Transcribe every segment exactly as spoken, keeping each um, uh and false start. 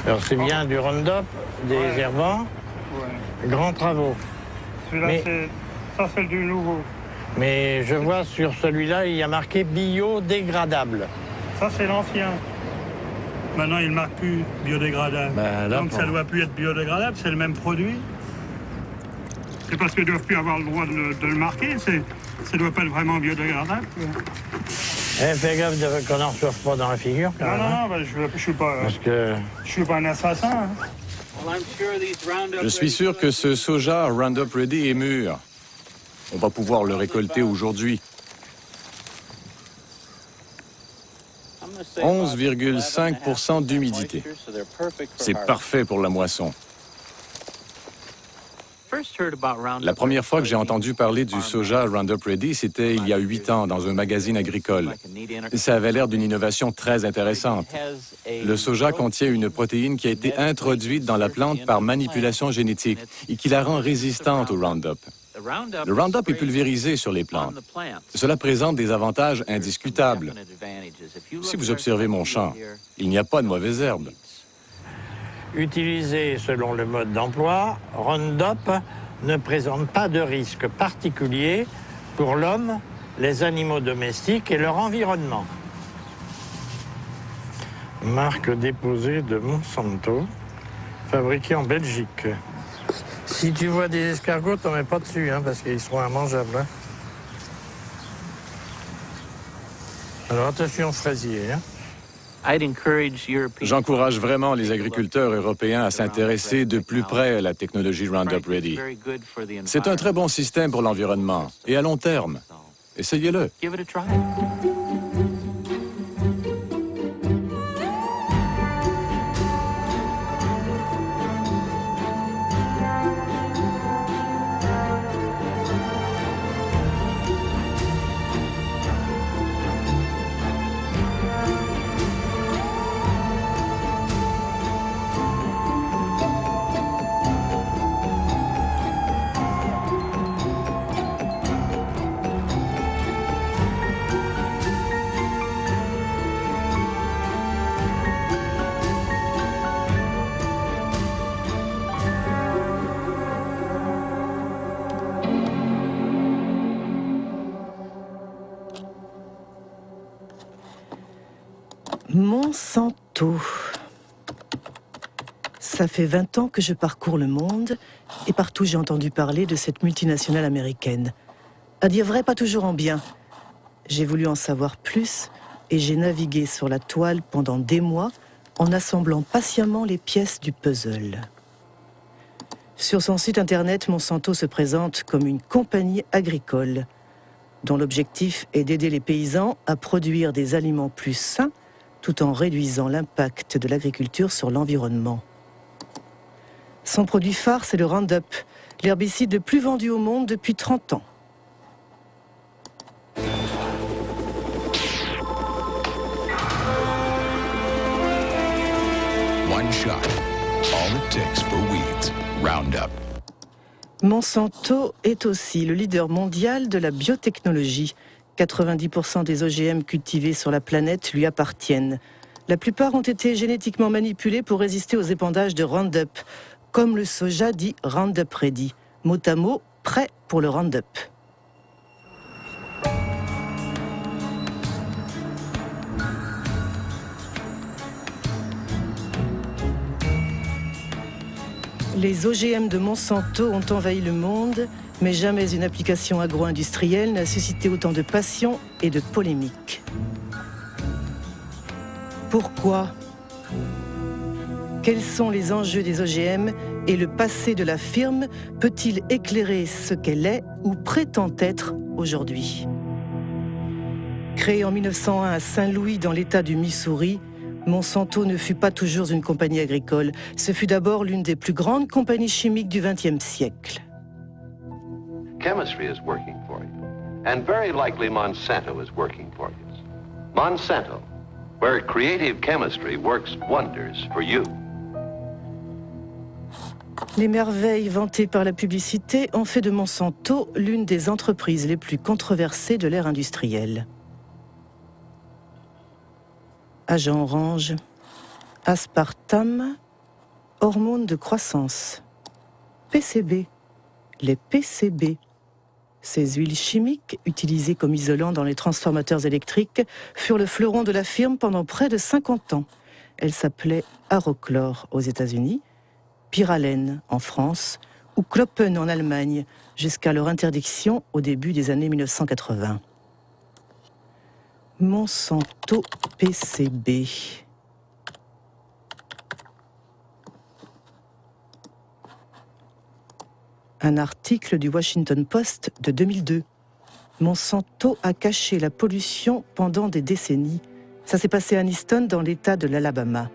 Alors c'est bien du Roundup, des Ouais. herbants, Ouais. grands travaux. Celui-là, Mais- c'est... Ça, c'est du nouveau. Mais je vois sur celui-là, il y a marqué biodégradable. Ça, c'est l'ancien. Maintenant, il ne marque plus biodégradable. Ben, là, Donc, pour- ça ne doit plus être biodégradable, c'est le même produit. C'est parce qu'ils ne doivent plus avoir le droit de le, de le marquer. C'est, ça ne doit pas être vraiment biodégradable. Eh, fais gaffe de- qu'on n'en reçoive pas dans la figure, quand Non, même. non, hein. non, ben, je ne suis, pas- Parce que je suis pas un assassin. Hein. Je suis sûr que ce soja Roundup Ready est mûr. On va pouvoir le récolter aujourd'hui. onze virgule cinq pour cent d'humidité. C'est parfait pour la moisson. La première fois que j'ai entendu parler du soja Roundup Ready, c'était il y a huit ans dans un magazine agricole. Ça avait l'air d'une innovation très intéressante. Le soja contient une protéine qui a été introduite dans la plante par manipulation génétique et qui la rend résistante au Roundup. Le Roundup est pulvérisé sur les plantes. Cela présente des avantages indiscutables. Si vous observez mon champ, il n'y a pas de mauvaises herbes. utilisé selon le mode d'emploi, Roundup ne présente pas de risque particulier pour l'homme, les animaux domestiques et leur environnement. Marque déposée de Monsanto, fabriquée en Belgique. Si tu vois des escargots, t'en mets pas dessus, hein, parce qu'ils seront immangeables. Hein. Alors attention fraisier. Hein. J'encourage vraiment les agriculteurs européens à s'intéresser de plus près à la technologie Roundup Ready. C'est un très bon système pour l'environnement et à long terme. Essayez-le. Monsanto. Ça fait vingt ans que je parcours le monde et partout j'ai entendu parler de cette multinationale américaine. À dire vrai, pas toujours en bien. J'ai voulu en savoir plus et j'ai navigué sur la toile pendant des mois en assemblant patiemment les pièces du puzzle. Sur son site internet, Monsanto se présente comme une compagnie agricole dont l'objectif est d'aider les paysans à produire des aliments plus sains tout en réduisant l'impact de l'agriculture sur l'environnement. Son produit phare, c'est le Roundup, l'herbicide le plus vendu au monde depuis trente ans. One shot. All it takes for weeds. Roundup. Monsanto est aussi le leader mondial de la biotechnologie. quatre-vingt-dix pour cent des O G M cultivés sur la planète lui appartiennent. La plupart ont été génétiquement manipulés pour résister aux épandages de Roundup, comme le soja dit Roundup Ready, mot à mot, prêt pour le Roundup. Les O G M de Monsanto ont envahi le monde, mais jamais une application agro-industrielle n'a suscité autant de passion et de polémiques. Pourquoi ? Quels sont les enjeux des O G M et le passé de la firme peut-il éclairer ce qu'elle est ou prétend être aujourd'hui ? Créée en mille neuf cent un à Saint-Louis dans l'État du Missouri, Monsanto ne fut pas toujours une compagnie agricole. Ce fut d'abord l'une des plus grandes compagnies chimiques du vingtième siècle. Chemistry is working for you, and very likely Monsanto is working for you. Monsanto, where creative chemistry works wonders for you. Les merveilles vantées par la publicité ont fait de Monsanto l'une des entreprises les plus controversées de l'ère industrielle. Agent orange, aspartame, Hormones de croissance. P C B. Les P C B. Ces huiles chimiques, utilisées comme isolants dans les transformateurs électriques, furent le fleuron de la firme pendant près de cinquante ans. Elles s'appelaient Arochlor aux États-Unis, Pyralène en France ou Kloppen en Allemagne, jusqu'à leur interdiction au début des années mille neuf cent quatre-vingts. Monsanto P C B. Un article du Washington Post de deux mille deux. Monsanto a caché la pollution pendant des décennies. Ça s'est passé à Aniston, dans l'État de l'Alabama.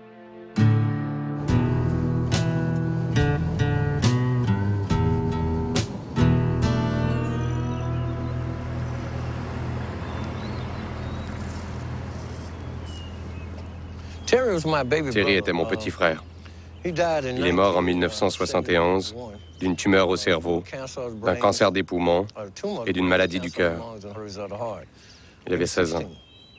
Terry était mon petit frère. Il est mort en mille neuf cent soixante et onze d'une tumeur au cerveau, d'un cancer des poumons et d'une maladie du cœur. Il avait seize ans.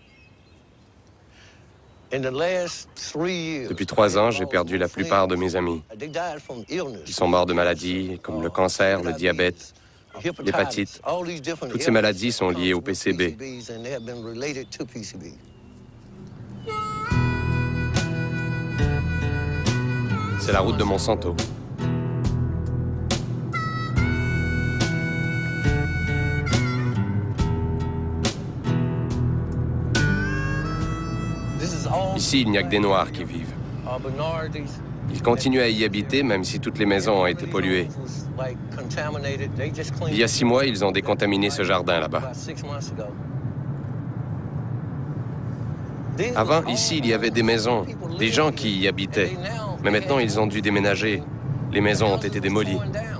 Depuis trois ans, j'ai perdu la plupart de mes amis. Ils sont morts de maladies comme le cancer, le diabète, l'hépatite. Toutes ces maladies sont liées au P C B. C'est la route de Monsanto. Ici, il n'y a que des Noirs qui vivent. Ils continuent à y habiter, même si toutes les maisons ont été polluées. Il y a six mois, ils ont décontaminé ce jardin là-bas. Avant, ici, il y avait des maisons, des gens qui y habitaient. Mais maintenant, ils ont dû déménager. Les maisons ont été démolies.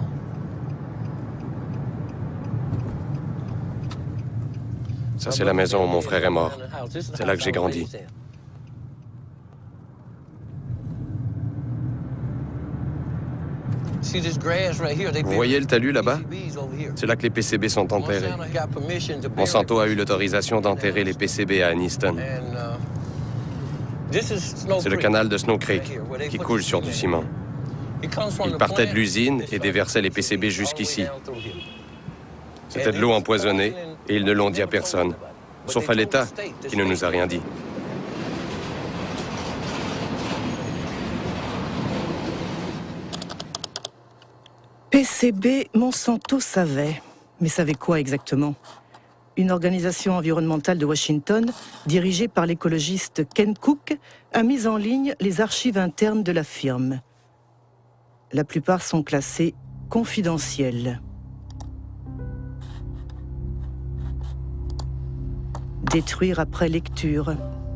Ça, c'est la maison où mon frère est mort. C'est là que j'ai grandi. Vous voyez le talus là-bas? C'est là que les P C B sont enterrés. Monsanto a eu l'autorisation d'enterrer les P C B à Aniston. C'est le canal de Snow Creek qui coule sur du ciment. Il partait de l'usine et déversait les P C B jusqu'ici. C'était de l'eau empoisonnée et ils ne l'ont dit à personne, sauf à l'État qui ne nous a rien dit. P C B, Monsanto savait. Mais savait quoi exactement? Une organisation environnementale de Washington, dirigée par l'écologiste Ken Cook, a mis en ligne les archives internes de la firme. La plupart sont classées confidentielles. Détruire après lecture.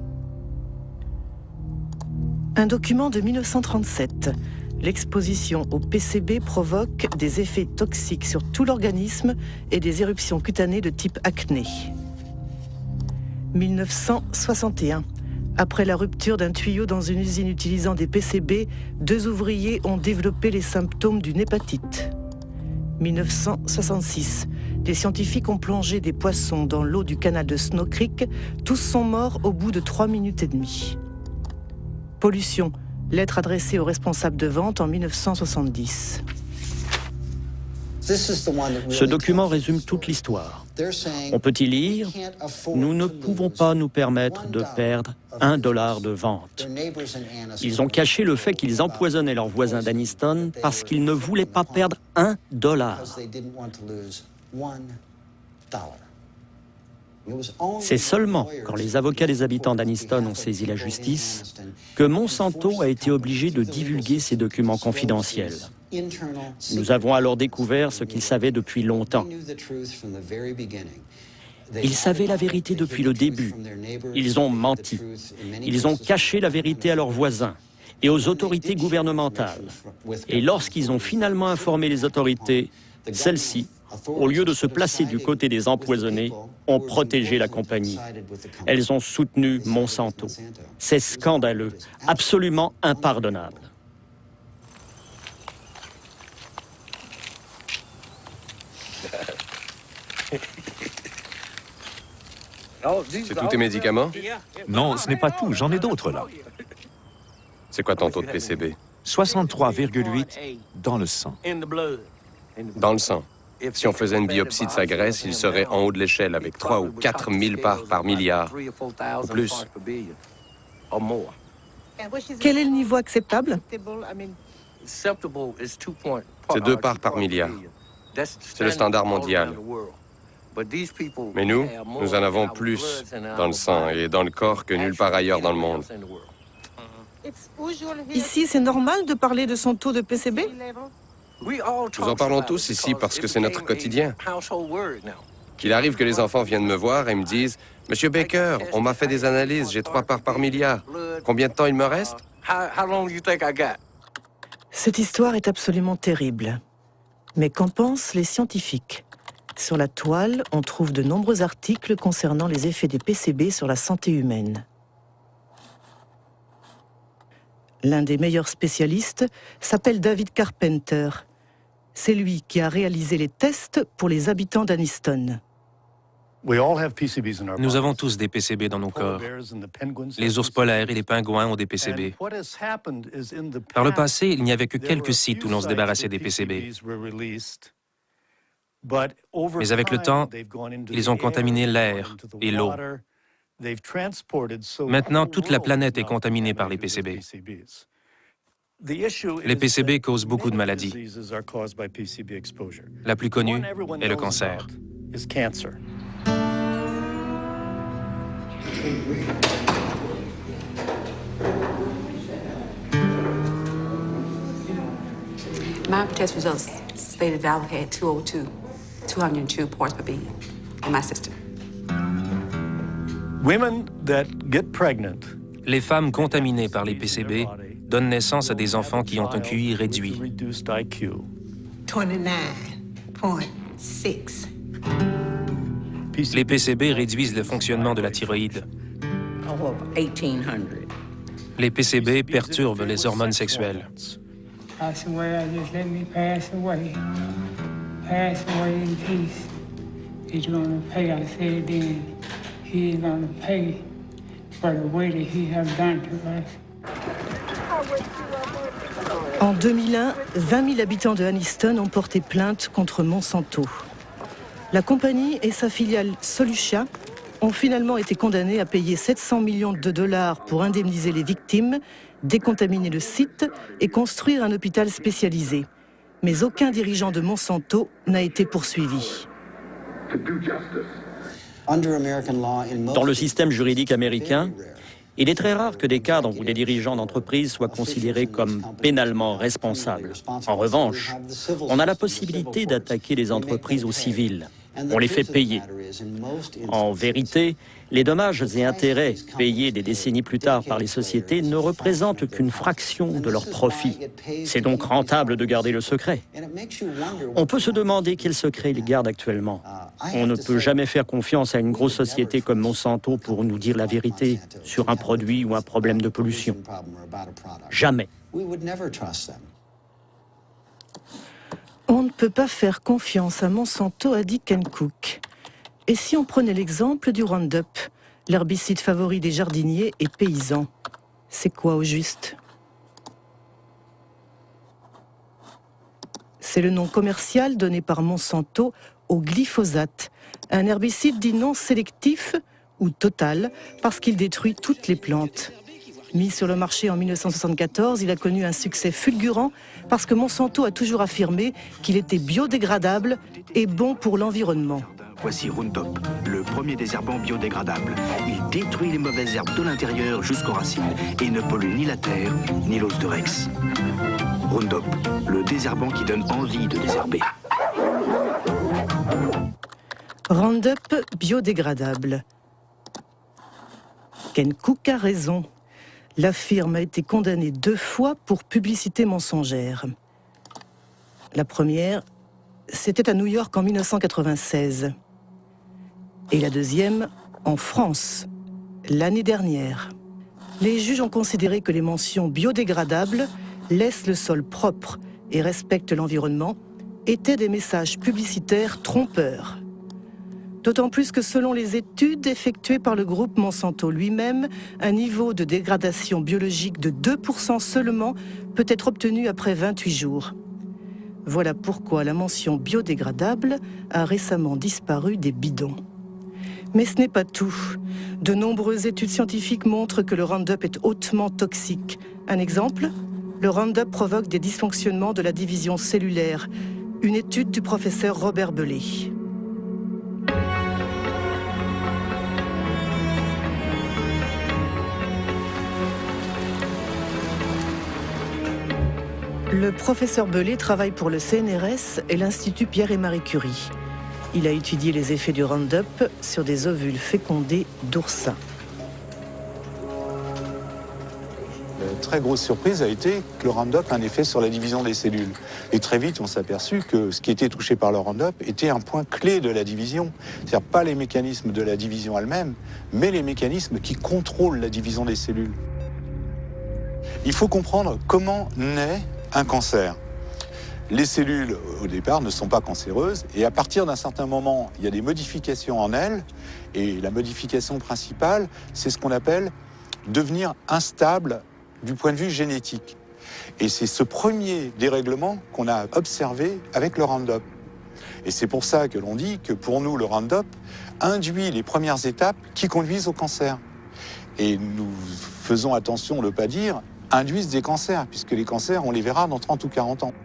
Un document de mille neuf cent trente-sept. L'exposition au P C B provoque des effets toxiques sur tout l'organisme et des éruptions cutanées de type acné. mille neuf cent soixante et un. Après la rupture d'un tuyau dans une usine utilisant des P C B, deux ouvriers ont développé les symptômes d'une hépatite. mille neuf cent soixante-six. Des scientifiques ont plongé des poissons dans l'eau du canal de Snow Creek. Tous sont morts au bout de trois minutes et demie. Pollution. Lettre adressée aux responsables de vente en mille neuf cent soixante-dix. Ce document résume toute l'histoire. On peut y lire « Nous ne pouvons pas nous permettre de perdre un dollar de vente ». Ils ont caché le fait qu'ils empoisonnaient leurs voisins d'Aniston parce qu'ils ne voulaient pas perdre un dollar. C'est seulement quand les avocats des habitants d'Aniston ont saisi la justice que Monsanto a été obligé de divulguer ces documents confidentiels. Nous avons alors découvert ce qu'ils savaient depuis longtemps. Ils savaient la vérité depuis le début. Ils ont menti. Ils ont caché la vérité à leurs voisins et aux autorités gouvernementales. Et lorsqu'ils ont finalement informé les autorités, celles-ci, au lieu de se placer du côté des empoisonnés, ont protégé la compagnie. Elles ont soutenu Monsanto. C'est scandaleux, absolument impardonnable. C'est tous tes médicaments? Non, ce n'est pas tout. J'en ai d'autres là. C'est quoi ton taux de P C B? soixante-trois virgule huit dans le sang. Dans le sang. Si on faisait une biopsie de sa graisse, il serait en haut de l'échelle avec trois ou quatre mille parts par milliard, ou plus. Quel est le niveau acceptable? C'est deux parts par milliard. C'est le standard mondial. Mais nous, nous en avons plus dans le sang et dans le corps que nulle part ailleurs dans le monde. Ici, c'est normal de parler de son taux de P C B? Nous en parlons tous ici parce que c'est notre quotidien. Qu'il arrive que les enfants viennent me voir et me disent « Monsieur Baker, on m'a fait des analyses, j'ai trois parts par milliard. Combien de temps il me reste ?» Cette histoire est absolument terrible. Mais qu'en pensent les scientifiques? Sur la toile, on trouve de nombreux articles concernant les effets des P C B sur la santé humaine. L'un des meilleurs spécialistes s'appelle David Carpenter. C'est lui qui a réalisé les tests pour les habitants d'Anniston. Nous avons tous des P C B dans nos corps. Les ours polaires et les pingouins ont des P C B. Par le passé, il n'y avait que quelques sites où l'on se débarrassait des P C B. Mais avec le temps, ils ont contaminé l'air et l'eau. Maintenant, toute la planète est contaminée par les P C B. Les P C B causent beaucoup de maladies. La plus connue est le cancer. My test results stated that I had two hundred two, two hundred two parts per billion in my system. Les femmes contaminées par les P C B donnent naissance à des enfants qui ont un Q I réduit. twenty-nine point six. Les P C B réduisent le fonctionnement de la thyroïde. Les P C B perturbent les hormones sexuelles. Pass away, I just let me pass away. Pass away in peace. He's gonna pay, I said then. He's gonna pay for the way that he have done to us. En deux mille un, vingt mille habitants de Anniston ont porté plainte contre Monsanto. La compagnie et sa filiale Solutia ont finalement été condamnés à payer sept cents millions de dollars pour indemniser les victimes, décontaminer le site et construire un hôpital spécialisé. Mais aucun dirigeant de Monsanto n'a été poursuivi. Dans le système juridique américain, il est très rare que des cadres ou des dirigeants d'entreprise soient considérés comme pénalement responsables. En revanche, on a la possibilité d'attaquer les entreprises au civil. On les fait payer. En vérité, les dommages et intérêts payés des décennies plus tard par les sociétés ne représentent qu'une fraction de leurs profits. C'est donc rentable de garder le secret. On peut se demander quel secret ils gardent actuellement. On ne peut jamais faire confiance à une grosse société comme Monsanto pour nous dire la vérité sur un produit ou un problème de pollution. Jamais. On ne peut pas faire confiance à Monsanto, a dit Ken Cook. Et si on prenait l'exemple du Roundup, l'herbicide favori des jardiniers et paysans? C'est quoi au juste? C'est le nom commercial donné par Monsanto au glyphosate, un herbicide dit non sélectif ou total parce qu'il détruit toutes les plantes. Mis sur le marché en mille neuf cent soixante-quatorze, il a connu un succès fulgurant parce que Monsanto a toujours affirmé qu'il était biodégradable et bon pour l'environnement. Voici Roundup, le premier désherbant biodégradable. Il détruit les mauvaises herbes de l'intérieur jusqu'aux racines et ne pollue ni la terre ni l'os de Rex. Roundup, le désherbant qui donne envie de désherber. Roundup biodégradable. Ken Cook a raison. La firme a été condamnée deux fois pour publicité mensongère. La première, c'était à New York en mille neuf cent quatre-vingt-seize. Et la deuxième, en France, l'année dernière. Les juges ont considéré que les mentions biodégradables, laissent le sol propre et respectent l'environnement, étaient des messages publicitaires trompeurs. D'autant plus que selon les études effectuées par le groupe Monsanto lui-même, un niveau de dégradation biologique de deux pour cent seulement peut être obtenu après vingt-huit jours. Voilà pourquoi la mention biodégradable a récemment disparu des bidons. Mais ce n'est pas tout. De nombreuses études scientifiques montrent que le Roundup est hautement toxique. Un exemple ? Le Roundup provoque des dysfonctionnements de la division cellulaire. Une étude du professeur Robert Bellet. Le professeur Bellet travaille pour le C N R S et l'Institut Pierre et Marie Curie. Il a étudié les effets du Roundup sur des ovules fécondés d'oursins. La très grosse surprise a été que le Roundup a un effet sur la division des cellules. Et très vite, on s'est aperçu que ce qui était touché par le Roundup était un point clé de la division. C'est-à-dire pas les mécanismes de la division elle-même, mais les mécanismes qui contrôlent la division des cellules. Il faut comprendre comment naît un cancer. Les cellules, au départ, ne sont pas cancéreuses, et à partir d'un certain moment, il y a des modifications en elles, et la modification principale, c'est ce qu'on appelle devenir instable du point de vue génétique. Et c'est ce premier dérèglement qu'on a observé avec le Roundup. Et c'est pour ça que l'on dit que pour nous, le Roundup induit les premières étapes qui conduisent au cancer. Et nous faisons attention de ne pas dire induisent des cancers, puisque les cancers, on les verra dans trente ou quarante ans.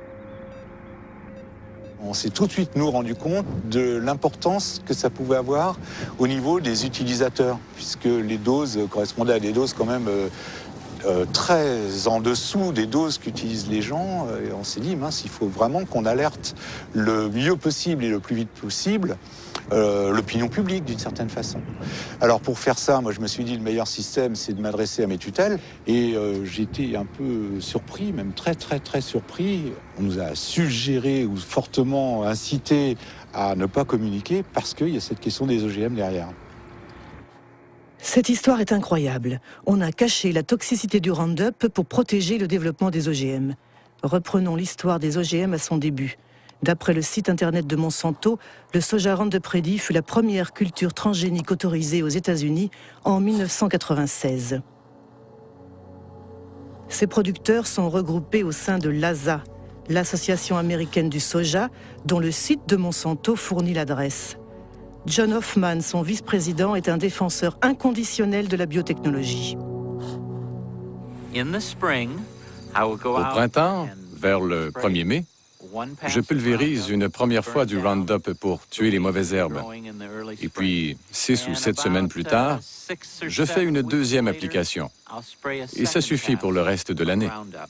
On s'est tout de suite, nous, rendu compte de l'importance que ça pouvait avoir au niveau des utilisateurs, puisque les doses correspondaient à des doses quand même euh, euh, très en dessous des doses qu'utilisent les gens. Et on s'est dit, mince, il faut vraiment qu'on alerte le mieux possible et le plus vite possible Euh, l'opinion publique, d'une certaine façon. Alors pour faire ça, moi je me suis dit le meilleur système, c'est de m'adresser à mes tutelles. Et euh, j'étais un peu surpris, même très très très surpris. On nous a suggéré ou fortement incité à ne pas communiquer parce qu'il y a cette question des O G M derrière. Cette histoire est incroyable. On a caché la toxicité du Roundup pour protéger le développement des O G M. Reprenons l'histoire des O G M à son début. D'après le site internet de Monsanto, le soja Roundup Ready fut la première culture transgénique autorisée aux États-Unis en mille neuf cent quatre-vingt-seize. Ces producteurs sont regroupés au sein de l'A S A, l'Association américaine du soja, dont le site de Monsanto fournit l'adresse. John Hoffman, son vice-président, est un défenseur inconditionnel de la biotechnologie. Au printemps, vers le premier mai, je pulvérise une première fois du Roundup pour tuer les mauvaises herbes. Et puis, six ou sept semaines plus tard, je fais une deuxième application. Et ça suffit pour le reste de l'année.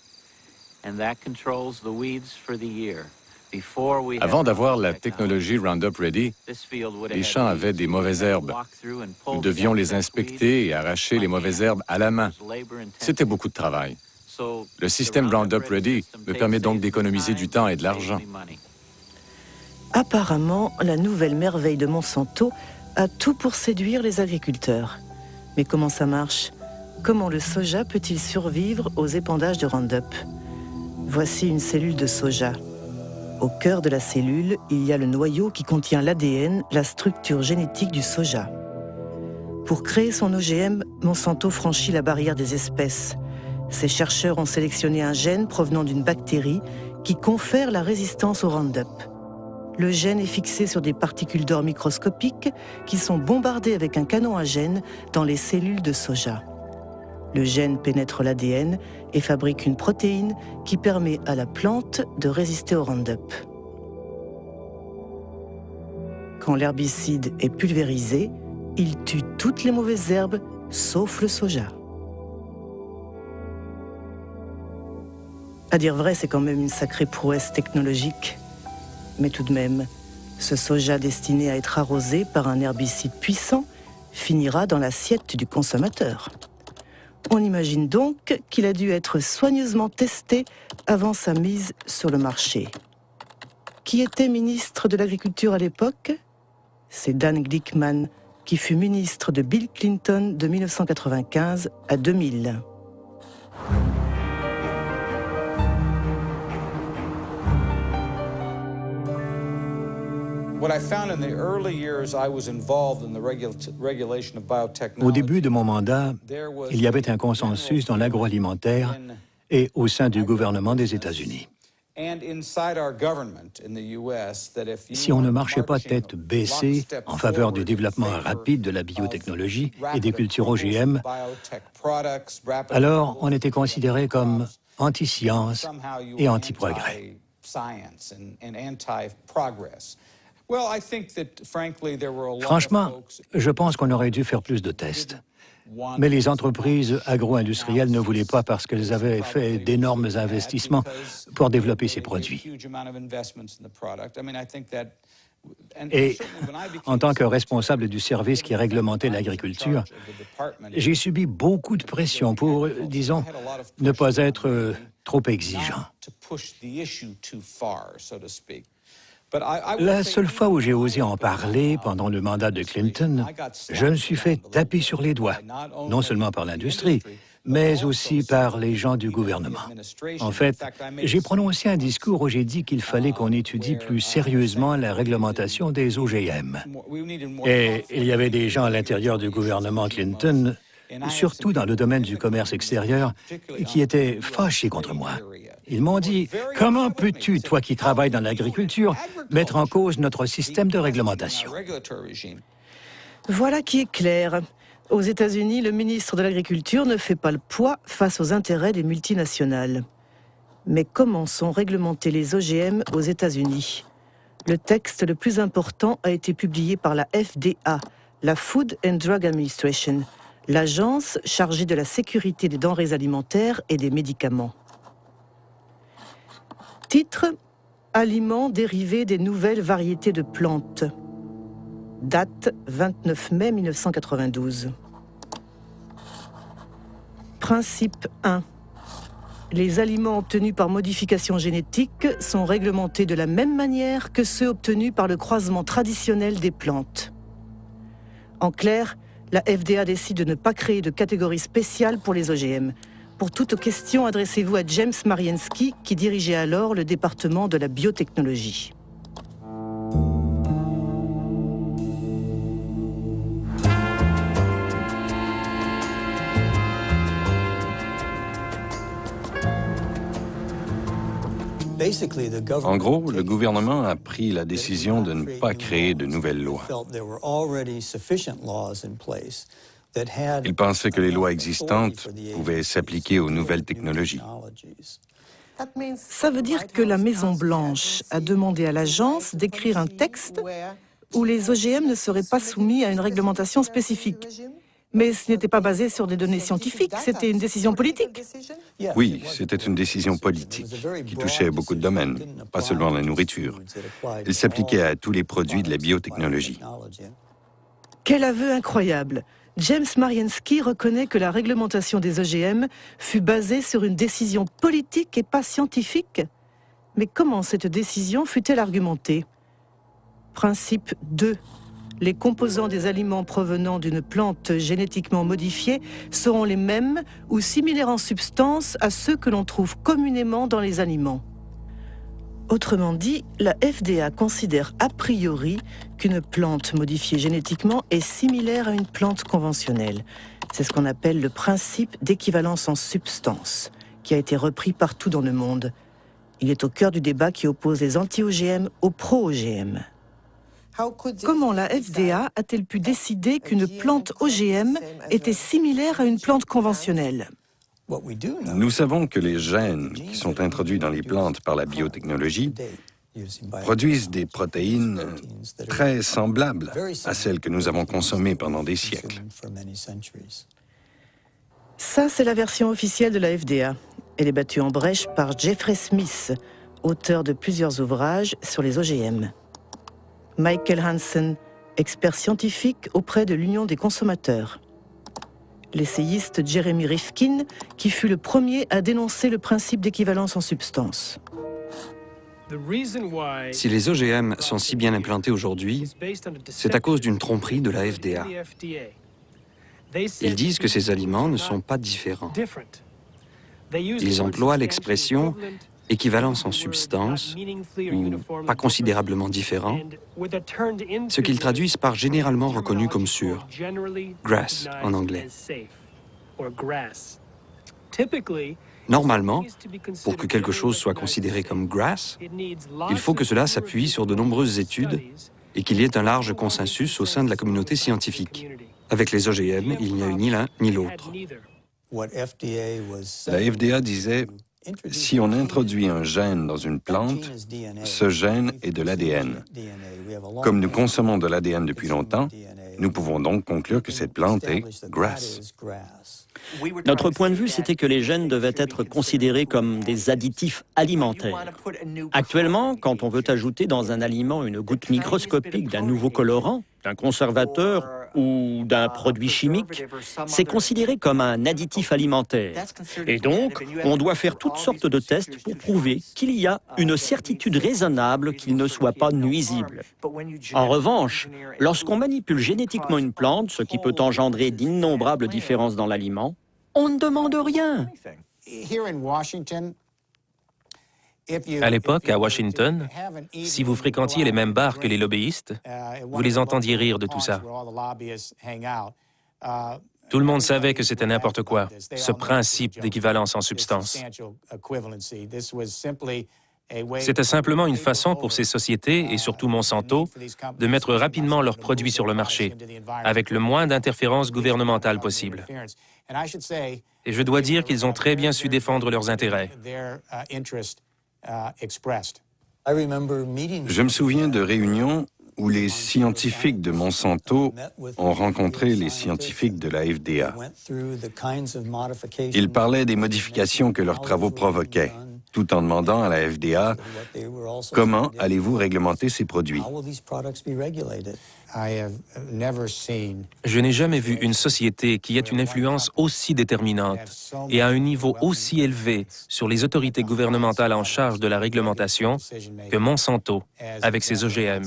Avant d'avoir la technologie Roundup Ready, les champs avaient des mauvaises herbes. Nous devions les inspecter et arracher les mauvaises herbes à la main. C'était beaucoup de travail. Le système Roundup Ready me permet donc d'économiser du temps et de l'argent. Apparemment, la nouvelle merveille de Monsanto a tout pour séduire les agriculteurs. Mais comment ça marche? Comment le soja peut-il survivre aux épandages de Roundup? Voici une cellule de soja. Au cœur de la cellule, il y a le noyau qui contient l'A D N, la structure génétique du soja. Pour créer son O G M, Monsanto franchit la barrière des espèces. Ces chercheurs ont sélectionné un gène provenant d'une bactérie qui confère la résistance au Roundup. Le gène est fixé sur des particules d'or microscopiques qui sont bombardées avec un canon à gènes dans les cellules de soja. Le gène pénètre l'A D N et fabrique une protéine qui permet à la plante de résister au Roundup. Quand l'herbicide est pulvérisé, il tue toutes les mauvaises herbes, sauf le soja. À dire vrai, c'est quand même une sacrée prouesse technologique. Mais tout de même, ce soja destiné à être arrosé par un herbicide puissant finira dans l'assiette du consommateur. On imagine donc qu'il a dû être soigneusement testé avant sa mise sur le marché. Qui était ministre de l'Agriculture à l'époque? C'est Dan Glickman, qui fut ministre de Bill Clinton de mille neuf cent quatre-vingt-quinze à deux mille. Au début de mon mandat, il y avait un consensus dans l'agroalimentaire et au sein du gouvernement des États-Unis. Si on ne marchait pas tête baissée en faveur du développement rapide de la biotechnologie et des cultures O G M, alors on était considéré comme anti-science et anti-progrès. Franchement, je pense qu'on aurait dû faire plus de tests. Mais les entreprises agro-industrielles ne voulaient pas parce qu'elles avaient fait d'énormes investissements pour développer ces produits. Et en tant que responsable du service qui réglementait l'agriculture, j'ai subi beaucoup de pression pour, disons, ne pas être trop exigeant. La seule fois où j'ai osé en parler pendant le mandat de Clinton, je me suis fait taper sur les doigts, non seulement par l'industrie, mais aussi par les gens du gouvernement. En fait, j'ai prononcé un discours où j'ai dit qu'il fallait qu'on étudie plus sérieusement la réglementation des O G M. Et il y avait des gens à l'intérieur du gouvernement Clinton, surtout dans le domaine du commerce extérieur, qui étaient fâchés contre moi. Ils m'ont dit « Comment peux-tu, toi qui travailles dans l'agriculture, mettre en cause notre système de réglementation ?» Voilà qui est clair. Aux États-Unis, le ministre de l'Agriculture ne fait pas le poids face aux intérêts des multinationales. Mais comment sont réglementés les O G M aux États-Unis? Le texte le plus important a été publié par la F D A, la Food and Drug Administration, l'agence chargée de la sécurité des denrées alimentaires et des médicaments. Titre: Aliments dérivés des nouvelles variétés de plantes. Date: vingt-neuf mai mille neuf cent quatre-vingt-douze. Principe un. Les aliments obtenus par modification génétique sont réglementés de la même manière que ceux obtenus par le croisement traditionnel des plantes. En clair, la F D A décide de ne pas créer de catégorie spéciale pour les O G M. Pour toute question, adressez-vous à James Mariensky, qui dirigeait alors le département de la biotechnologie. En gros, le gouvernement a pris la décision de ne pas créer de nouvelles lois. Il pensait que les lois existantes pouvaient s'appliquer aux nouvelles technologies. Ça veut dire que la Maison-Blanche a demandé à l'agence d'écrire un texte où les O G M ne seraient pas soumis à une réglementation spécifique. Mais ce n'était pas basé sur des données scientifiques, c'était une décision politique. Oui, c'était une décision politique qui touchait beaucoup de domaines, pas seulement la nourriture. Elle s'appliquait à tous les produits de la biotechnologie. Quel aveu incroyable! James Mariensky reconnaît que la réglementation des O G M fut basée sur une décision politique et pas scientifique. Mais comment cette décision fut-elle argumentée? Principe deux. Les composants des aliments provenant d'une plante génétiquement modifiée seront les mêmes ou similaires en substance à ceux que l'on trouve communément dans les aliments. Autrement dit, la F D A considère a priori qu'une plante modifiée génétiquement est similaire à une plante conventionnelle. C'est ce qu'on appelle le principe d'équivalence en substance, qui a été repris partout dans le monde. Il est au cœur du débat qui oppose les anti-O G M aux pro-O G M. Comment la F D A a-t-elle pu décider qu'une plante O G M était similaire à une plante conventionnelle? Nous savons que les gènes qui sont introduits dans les plantes par la biotechnologie produisent des protéines très semblables à celles que nous avons consommées pendant des siècles. Ça, c'est la version officielle de la F D A. Elle est battue en brèche par Jeffrey Smith, auteur de plusieurs ouvrages sur les O G M. Michael Hansen, expert scientifique auprès de l'Union des consommateurs. L'essayiste Jeremy Rifkin, qui fut le premier à dénoncer le principe d'équivalence en substance. Si les O G M sont si bien implantés aujourd'hui, c'est à cause d'une tromperie de la F D A. Ils disent que ces aliments ne sont pas différents. Ils emploient l'expression équivalence en substance, ou pas considérablement différent, ce qu'ils traduisent par généralement reconnu comme sûr, grass en anglais. Normalement, pour que quelque chose soit considéré comme grass, il faut que cela s'appuie sur de nombreuses études et qu'il y ait un large consensus au sein de la communauté scientifique. Avec les O G M, il n'y a eu ni l'un ni l'autre. La F D A disait, si on introduit un gène dans une plante, ce gène est de l'A D N. Comme nous consommons de l'A D N depuis longtemps, nous pouvons donc conclure que cette plante est grass. Notre point de vue, c'était que les gènes devaient être considérés comme des additifs alimentaires. Actuellement, quand on veut ajouter dans un aliment une goutte microscopique d'un nouveau colorant, d'un conservateur ou d'un produit chimique, c'est considéré comme un additif alimentaire. Et donc, on doit faire toutes sortes de tests pour prouver qu'il y a une certitude raisonnable qu'il ne soit pas nuisible. En revanche, lorsqu'on manipule génétiquement une plante, ce qui peut engendrer d'innombrables différences dans l'aliment, on ne demande rien. À l'époque, à Washington, si vous fréquentiez les mêmes bars que les lobbyistes, vous les entendiez rire de tout ça. Tout le monde savait que c'était n'importe quoi, ce principe d'équivalence en substance. C'était simplement une façon pour ces sociétés, et surtout Monsanto, de mettre rapidement leurs produits sur le marché, avec le moins d'interférences gouvernementales possible. Et je dois dire qu'ils ont très bien su défendre leurs intérêts. Je me souviens de réunions où les scientifiques de Monsanto ont rencontré les scientifiques de la F D A. Ils parlaient des modifications que leurs travaux provoquaient, tout en demandant à la F D A comment allez-vous réglementer ces produits. Je n'ai jamais vu une société qui ait une influence aussi déterminante et à un niveau aussi élevé sur les autorités gouvernementales en charge de la réglementation que Monsanto avec ses O G M.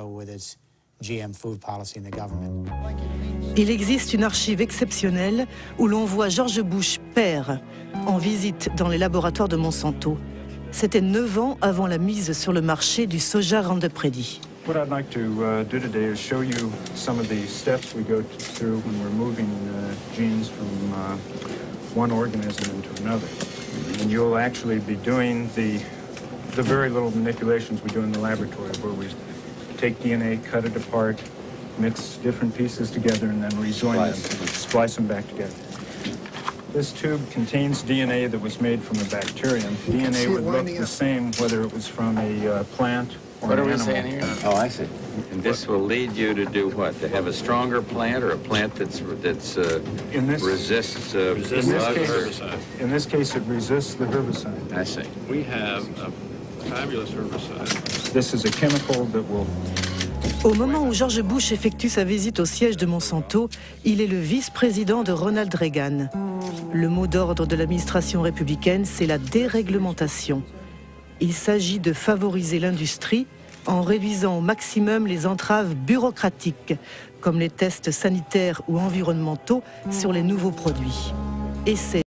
Il existe une archive exceptionnelle où l'on voit George Bush père en visite dans les laboratoires de Monsanto. C'était neuf ans avant la mise sur le marché du soja Roundup Ready. What I'd like to uh, do today is show you some of the steps we go through when we're moving uh, genes from uh, one organism into another. And you'll actually be doing the, the very little manipulations we do in the laboratory, where we take D N A, cut it apart, mix different pieces together, and then rejoin them, splice them back together. This tube contains D N A that was made from a bacterium. D N A would look the same whether it was from a uh, plant. What are we saying here? Oh, I see. And this will lead you to do what? To have a stronger plant or a plant that's that's uh, in this, resists uh, in this case, herbicide? In this case, it resists the herbicide. I see. We have a fabulous herbicide. This is a chemical that will. Au moment où George Bush effectue sa visite au siège de Monsanto, il est le vice-président de Ronald Reagan. Le mot d'ordre de l'administration républicaine, c'est la déréglementation. Il s'agit de favoriser l'industrie en réduisant au maximum les entraves bureaucratiques, comme les tests sanitaires ou environnementaux sur les nouveaux produits. Et c'est